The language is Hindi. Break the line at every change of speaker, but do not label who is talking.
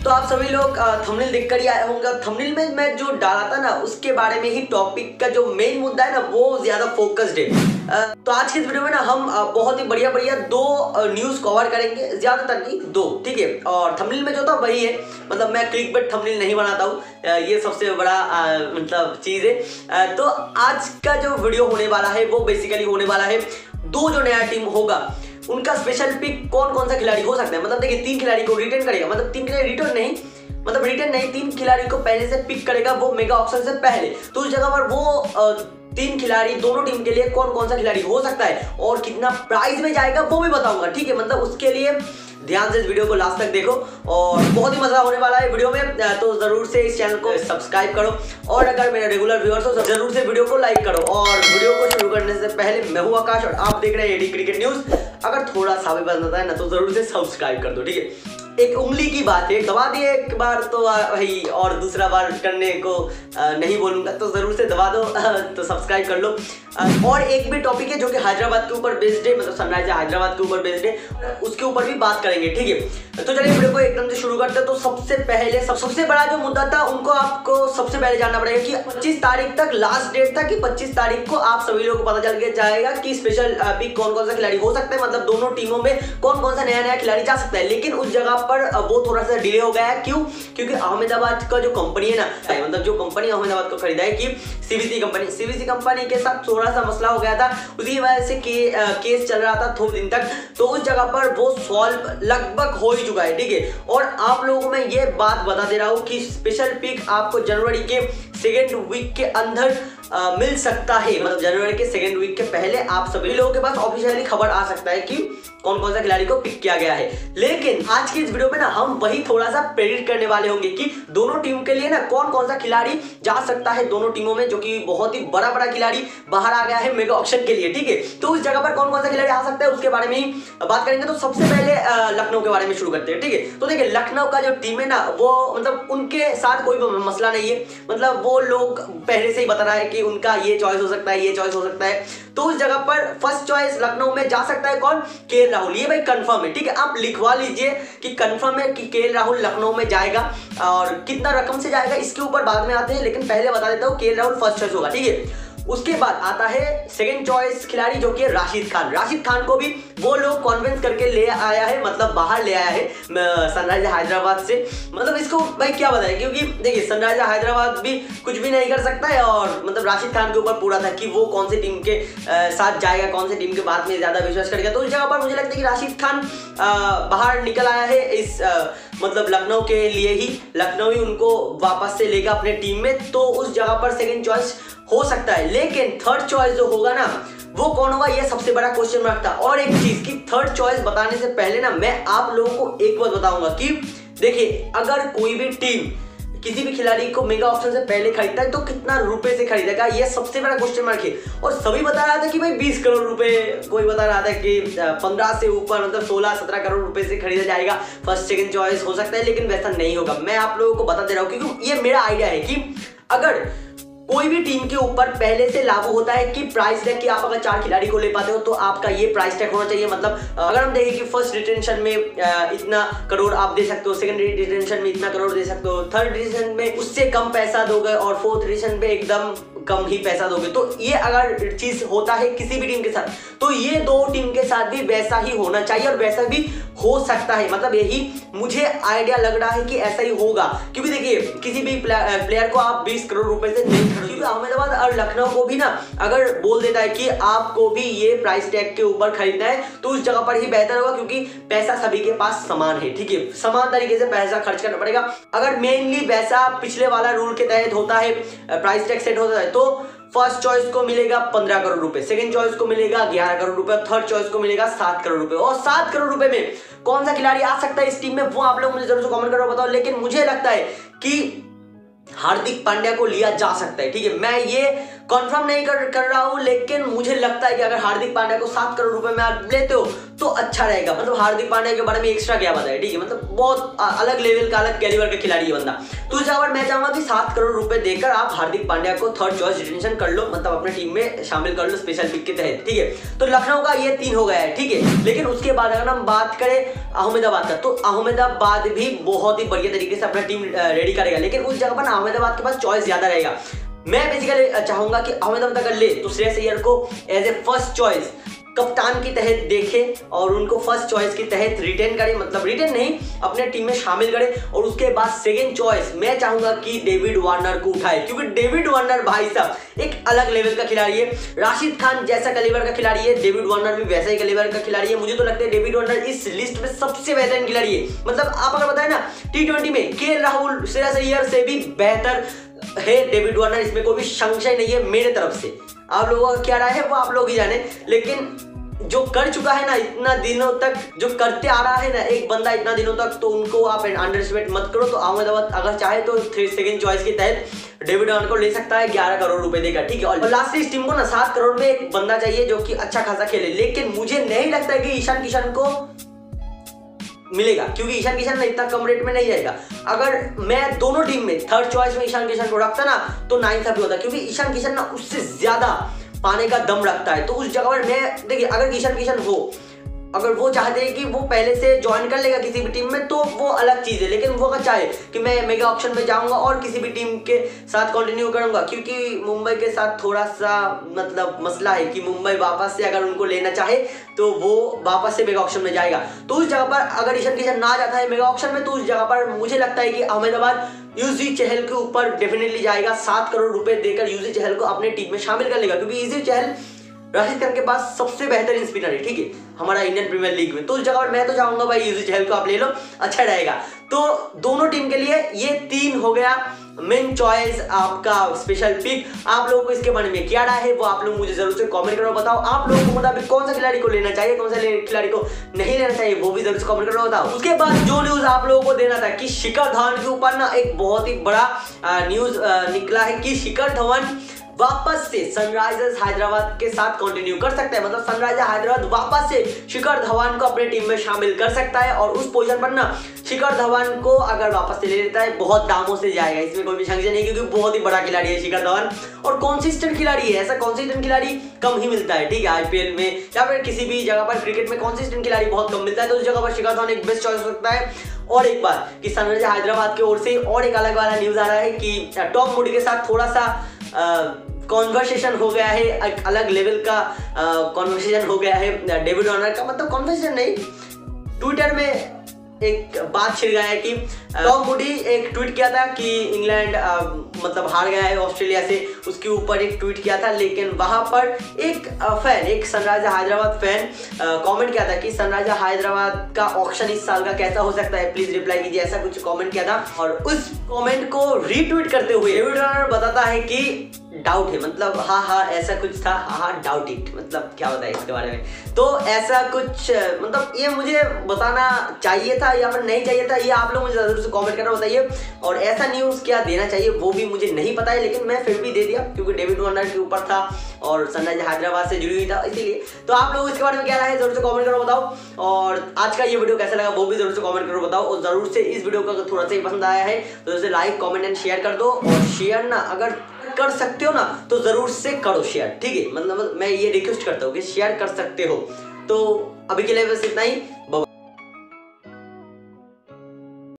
तो आप सभी लोग थंबनेल देखकर ही आए होंगे। थंबनेल में मैं जो डाला था ना उसके बारे में ही टॉपिक का जो मेन मुद्दा है ना वो ज्यादा फोकस्ड है। तो आज की इस वीडियो में ना हम बहुत ही बढ़िया बढ़िया दो न्यूज कवर करेंगे, ज्यादातर नहीं दो, ठीक है। और थंबनेल में जो था वही है, मतलब मैं क्लिकबेट थंबनेल नहीं बनाता हूँ, ये सबसे बड़ा मतलब चीज है। तो आज का जो वीडियो होने वाला है वो बेसिकली होने वाला है दो जो नया टीम होगा उनका स्पेशल पिक कौन कौन सा खिलाड़ी हो सकता है। मतलब देखिए 3 खिलाड़ी को रिटर्न करेगा, मतलब 3 खिलाड़ी रिटर्न नहीं, मतलब रिटर्न नहीं, 3 खिलाड़ी को पहले से पिक करेगा वो मेगा ऑक्शन से पहले। तो उस जगह पर वो 3 खिलाड़ी दोनों टीम के लिए कौन कौन सा खिलाड़ी हो सकता है और कितना प्राइस में जाएगा वो भी बताऊंगा, ठीक है। मतलब उसके लिए ध्यान से इस वीडियो को लास्ट तक देखो और बहुत ही मजा होने वाला है वीडियो में। तो जरूर से इस चैनल को सब्सक्राइब करो और अगर मेरे रेगुलर व्यूअर्स हो तो जरूर से वीडियो को लाइक करो। और वीडियो को शुरू करने से पहले मैं हूं आकाश और आप देख रहे हैं एडी क्रिकेट न्यूज। अगर थोड़ा सा भी पसंद आता है ना तो जरूर से सब्सक्राइब कर दो, ठीक है। एक उंगली की बात है, दबा दिए एक बार तो भाई और दूसरा बार करने को नहीं बोलूंगा, तो जरूर से दबा दो तो सब्सक्राइब कर लो। और एक भी टॉपिक है जो कि हैदराबाद के ऊपर बेस्ड है, मतलब सनराइजर हैदराबाद के ऊपर बेस्ड है, उसके ऊपर भी बात करेंगे, ठीक है। तो चलिए वीडियो को एकदम से शुरू करते हैं। तो सबसे पहले सबसे बड़ा जो मुद्दा था उनको आपको सबसे पहले जानना पड़ेगा कि 25 तारीख तक लास्ट डेट था कि 25 तारीख को आप सभी लोगों को पता चल के जाएगा कि स्पेशल पिक कौन कौन सा खिलाड़ी हो सकता है, मतलब दोनों टीमों में कौन कौन सा नया नया खिलाड़ी जा सकता है। लेकिन उस जगह पर वो थोड़ा सा डिले हो गया है। क्यों? क्योंकि अहमदाबाद का जो कंपनी है ना, मतलब जो कंपनी अहमदाबाद को खरीदा है कि सीवीसी कंपनी के साथ थोड़ा सा मसला हो गया था, उसी वजह से केस चल रहा था थोड़े दिन तक। तो उस जगह पर वो सॉल्व लगभग हो ही चुका है, ठीक है। और आप लोगों को मैं ये बात बता दे रहा हूँ कि स्पेशल पिक आपको जनवरी के सेकेंड वीक के अंदर मिल सकता है, मतलब जनवरी के सेकेंड वीक के पहले आप सभी लोगों के पास ऑफिशियली खबर आ सकता है कि कौन कौन सा खिलाड़ी को पिक किया गया है। लेकिन आज की इस वीडियो में ना हम वही थोड़ा सा प्रेडिक्ट करने वाले होंगे कि दोनों टीम के लिए ना कौन कौन सा खिलाड़ी जा सकता है दोनों टीमों में, जो कि बहुत ही बड़ा बड़ा खिलाड़ी बाहर आ गया है मेगा ऑक्शन के लिए, ठीक है। तो उस जगह पर कौन कौन सा खिलाड़ी आ सकता है उसके बारे में ही बात करेंगे। तो सबसे पहले लखनऊ के बारे में शुरू करते हैं, ठीक है। तो देखिए लखनऊ का जो टीम है ना वो मतलब उनके साथ कोई मसला नहीं है, मतलब वो लोग पहले से ही बता रहा है कि उनका ये चॉइस हो सकता है, ये चॉइस हो सकता है। तो उस जगह पर फर्स्ट चॉइस लखनऊ में जा सकता है कौन? केएल राहुल। ये भाई कंफर्म है, ठीक है। आप लिखवा लीजिए कि कंफर्म है कि केएल राहुल लखनऊ में जाएगा और कितना रकम से जाएगा इसके ऊपर बाद में आते हैं, लेकिन पहले बता देता हूँ केएल राहुल फर्स्ट चॉइस होगा, ठीक है। उसके बाद आता है सेकंड चॉइस खिलाड़ी जो कि राशिद खान। राशिद खान को भी वो लोग कॉन्विंस करके ले आया है, मतलब बाहर ले आया है सनराइजर हैदराबाद से। मतलब इसको भाई क्या बताएं, क्योंकि देखिए सनराइजर हैदराबाद भी कुछ भी नहीं कर सकता है और मतलब राशिद खान के ऊपर पूरा था कि वो कौन सी टीम के साथ जाएगा, कौन सी टीम के बात में ज्यादा विश्वास करेगा। तो उस जगह पर मुझे लगता है कि राशिद खान बाहर निकल आया है इस मतलब लखनऊ के लिए ही, लखनऊ ही उनको वापस से लेगा अपने टीम में। तो उस जगह पर सेकंड चॉइस हो सकता है। लेकिन थर्ड चॉइस जो होगा ना वो कौन होगा ये सबसे बड़ा क्वेश्चन मार्क था। और एक चीज की थर्ड चॉइस बताने से पहले ना मैं आप लोगों को एक बात बताऊंगा कि देखिए अगर कोई भी टीम किसी भी खिलाड़ी को मेगा ऑप्शन से पहले खरीदता है तो कितना रुपए से खरीदेगा, ये सबसे बड़ा क्वेश्चन मार्क है। और सभी बता रहा था कि भाई 20 करोड़ रुपए, कोई बता रहा था कि 15 से ऊपर मतलब 16-17 करोड़ रुपए से खरीदा जाएगा, फर्स्ट सेकंड चॉइस हो सकता है। लेकिन वैसा नहीं होगा, मैं आप लोगों को बता दे रहा हूँ क्योंकि ये मेरा आइडिया है कि अगर कोई भी टीम के ऊपर पहले से लागू होता है कि प्राइस टैग कि आप अगर 4 खिलाड़ी को ले पाते हो तो आपका ये प्राइस टैग होना चाहिए। मतलब अगर हम देखें कि फर्स्ट रिटेंशन में इतना करोड़ आप दे सकते हो, सेकंड रिटेंशन में इतना करोड़ दे सकते हो, थर्ड रिटेंशन में उससे कम पैसा दोगे और फोर्थ रिटेंशन पे एकदम कम ही पैसा दोगे। तो ये अगर चीज होता है किसी भी टीम के साथ तो ये दो टीम के साथ भी वैसा ही होना चाहिए और वैसा भी हो सकता है। मतलब यही मुझे आइडिया लग रहा है कि ऐसा ही होगा, क्योंकि देखिए किसी भी प्लेयर को आप 20 करोड़ रुपए से नहीं खरीदोगे। अहमदाबाद और लखनऊ को भी ना अगर बोल देता है कि आपको भी ये प्राइस टैग के ऊपर खरीदना है तो उस जगह पर ही बेहतर होगा, क्योंकि पैसा सभी के पास समान है, ठीक है। समान तरीके से पैसा खर्च करना पड़ेगा। अगर मेनली वैसा पिछले वाला रूल के तहत होता है, प्राइस टैग सेट होता है, तो फर्स्ट चॉइस को मिलेगा 15 करोड़ रुपए, सेकंड चॉइस को मिलेगा 11 करोड़ रुपए, थर्ड चॉइस को मिलेगा 7 करोड़ रुपए। और 7 करोड़ रुपए में कौन सा खिलाड़ी आ सकता है इस टीम में वो आप लोग मुझे जरूर से कमेंट करो, बताओ। लेकिन मुझे लगता है कि हार्दिक पांड्या को लिया जा सकता है, ठीक है। मैं ये कंफर्म नहीं कर रहा हूँ, लेकिन मुझे लगता है कि अगर हार्दिक पांड्या को 7 करोड़ रुपए में आप लेते हो तो अच्छा रहेगा। मतलब हार्दिक पांड्या के बारे में एक्स्ट्रा क्या बताया, ठीक है, मतलब बहुत अलग लेवल का, अलग कैलिबर का खिलाड़ी है बंदा। तो इस बार मैं चाहूंगा कि 7 करोड़ रुपए देकर आप हार्दिक पांड्या को थर्ड चॉइस रिटेंशन कर लो, मतलब अपने टीम में शामिल कर लो स्पेशल पिक के तहत, ठीक है। तो लखनऊ का ये 3 हो गया है, ठीक है। लेकिन उसके बाद अगर हम बात करें अहमदाबाद का, तो अहमदाबाद भी बहुत ही बढ़िया तरीके से अपना टीम रेडी करेगा, लेकिन उस जगह पर अहमदाबाद के पास चॉइस ज्यादा रहेगा। मैं बेसिकली चाहूंगा कि अहमदाबाद अगर ले तो श्रेयस अय्यर को एज ए फर्स्ट चॉइस कप्तान की तहत देखे और उनको फर्स्ट चॉइस के तहत रिटेन करे, मतलब रिटेन नहीं, अपने टीम में शामिल करे। और उसके बाद सेकंड चॉइस मैं चाहूंगा कि डेविड वार्नर को उठाए, क्योंकि डेविड वार्नर भाई साहब एक अलग लेवल का खिलाड़ी है। राशिद खान जैसा कैलिबर का खिलाड़ी है, डेविड वार्नर भी वैसा ही कैलिबर का खिलाड़ी है। मुझे तो लगता है डेविड वार्नर इस लिस्ट में सबसे बेहतरीन खिलाड़ी है। मतलब आप अगर बताए ना T20 में KL राहुल, श्रेयस अय्यर से भी बेहतर है डेविड वार्नर, इसमें कोई भी संशय नहीं है मेरे तरफ से। आप लोगों का क्या राय है वो आप लोग ही जाने, लेकिन जो कर चुका है ना इतना दिनों तक, जो करते आ रहा है ना एक बंदा इतना दिनों तक, तो उनको आप अंडरएस्टिमेट मत करो। तो अहमदाबाद अगर चाहे तो सेकंड चॉइस के तहत डेविड वार्नर को ले सकता है 11 करोड़ रुपए देकर, ठीक है। और लास्ट इस टीम को ना 7 करोड़ में एक बंदा चाहिए जो कि अच्छा खासा खेले, लेकिन मुझे नहीं लगता है कि ईशान किशन को मिलेगा, क्योंकि ईशान किशन इतना कम रेट में नहीं जाएगा। अगर मैं दोनों टीम में थर्ड चॉइस में ईशान किशन को रखता ना तो नाइंसाफी होता, क्योंकि ईशान किशन ना उससे ज्यादा पाने का दम रखता है। तो उस जगह पर मैं देखिए, अगर ईशान किशन हो, अगर वो चाहते हैं कि वो पहले से ज्वाइन कर लेगा किसी भी टीम में तो वो अलग चीज है, लेकिन वो अगर चाहे कि मैं मेगा ऑप्शन में जाऊंगा और किसी भी टीम के साथ कंटिन्यू करूंगा, क्योंकि मुंबई के साथ थोड़ा सा मतलब मसला है कि मुंबई वापस से अगर उनको लेना चाहे तो वो वापस से मेगा ऑप्शन में जाएगा। तो उस जगह पर अगर ईशान किशन ना जाता है मेगा ऑप्शन में, तो उस जगह पर मुझे लगता है कि अहमदाबाद युजवेंद्र चहल के ऊपर डेफिनेटली जाएगा, 7 करोड़ रुपए देकर युजवेंद्र चहल को अपने टीम में शामिल कर लेगा, क्योंकि युजवेंद्र चहल राशिद खान के पास सबसे बेहतरीन स्पिनर है, ठीक है, हमारा इंडियन प्रीमियर लीग में। तो उस जगह पर मैं तो चाहूंगा भाई युजवेंद्र चहल को आप ले लो, अच्छा रहेगा। तो दोनों टीम के लिए ये 3 हो गया मेन चॉइस आपका स्पेशल पिक। आप लोगों को इसके बारे में क्या राय है वो आप लोग मुझे जरूर से कमेंट करो, बताओ आप लोगों को मुताबिक कौन सा खिलाड़ी को लेना चाहिए, कौन सा खिलाड़ी को नहीं लेना चाहिए, वो भी जरूर से कमेंट करो, बताओ। उसके बाद जो न्यूज आप लोगों को देना था कि शिखर धवन के ऊपर ना एक बहुत ही बड़ा न्यूज निकला है कि शिखर धवन वापस से सनराइजर्स हैदराबाद के साथ कंटिन्यू कर सकता है। मतलब सनराइजर्स हैदराबाद वापस से शिखर धवन को अपने टीम में शामिल कर सकता है, और उस पोजीशन पर ना शिखर धवन को अगर वापस से ले लेता है बहुत दामों से जाएगा, इसमें कोई भी संशय नहीं, क्योंकि बहुत ही बड़ा खिलाड़ी है शिखर धवन और कॉन्सिस्टेंट खिलाड़ी है। ऐसा कॉन्सिस्टेंट खिलाड़ी कम ही मिलता है, ठीक है, IPL में या फिर किसी भी जगह पर क्रिकेट में कॉन्सिस्टेंट खिलाड़ी बहुत कम मिलता है। तो उस जगह पर शिखर धवन एक बेस्ट चॉइस हो सकता है। और एक बात कि सनराइजर्स हैदराबाद की ओर से और एक अलग वाला न्यूज आ रहा है कि टॉम मूडी के साथ थोड़ा सा कॉन्वर्सेशन हो गया है, एक अलग लेवल का कॉन्वर्सेशन हो गया है डेविड वार्नर का, मतलब कॉन्वर्सेशन नहीं, ट्विटर में एक बात छिड़ गया है कि टॉम मूडी एक ट्वीट किया था कि इंग्लैंड मतलब हार गया है ऑस्ट्रेलिया से, उसके ऊपर एक ट्वीट किया था, लेकिन वहां पर एक फैन, एक सनराइजर्स हैदराबाद फैन कमेंट किया था कि सनराइजर्स हैदराबाद का ऑक्शन इस साल का कैसा हो सकता है, प्लीज रिप्लाई कीजिए, ऐसा कुछ कमेंट किया था। और उस कमेंट को रीट्वीट करते हुए डेविड वार्नर बताता है कि डाउट है, मतलब हाँ ऐसा कुछ था, हाँ डाउट इट, मतलब क्या बताए इसके बारे में। तो ऐसा कुछ मतलब ये मुझे बताना चाहिए था या फिर नहीं चाहिए था, ये आप लोग मुझे जरूर से कमेंट करना बताइए। और ऐसा न्यूज़ क्या देना चाहिए वो भी मुझे नहीं पता है, लेकिन मैं फिर भी दे दिया क्योंकि डेविड वार्नर के ऊपर था और सनराइजर्स हैदराबाद से जुड़ी हुई था, इसीलिए। तो आप लोग इसके बारे में क्या राय है जरूर से कमेंट करो, बताओ। और आज का ये वीडियो कैसा लगा वो भी जरूर से कमेंट करो, बताओ। और जरूर से इस वीडियो को अगर थोड़ा सा ही पसंद आया है तो जरूर से लाइक कमेंट एंड शेयर कर दो। और शेयर ना अगर कर सकते हो ना तो जरूर से करो शेयर, ठीक है, मतलब मैं ये रिक्वेस्ट करता हूँ कि शेयर कर सकते हो। तो अभी के लिए बस इतना ही।